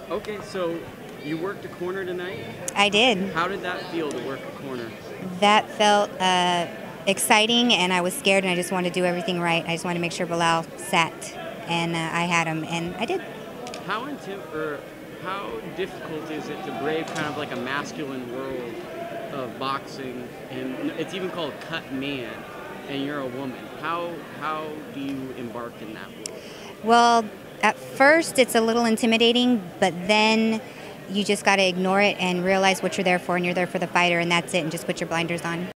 Okay, so you worked a corner tonight. I did. How did that feel to work a corner? That felt exciting, and I was scared, and I just wanted to do everything right. I just wanted to make sure Bilal sat, and I had him, and I did. How difficult is it to brave kind of like a masculine world of boxing, and it's even called cut man, and you're a woman? How do you embark in that world? Well, at first it's a little intimidating, but then you just got to ignore it and realize what you're there for, and you're there for the fighter, and that's it, and just put your blinders on.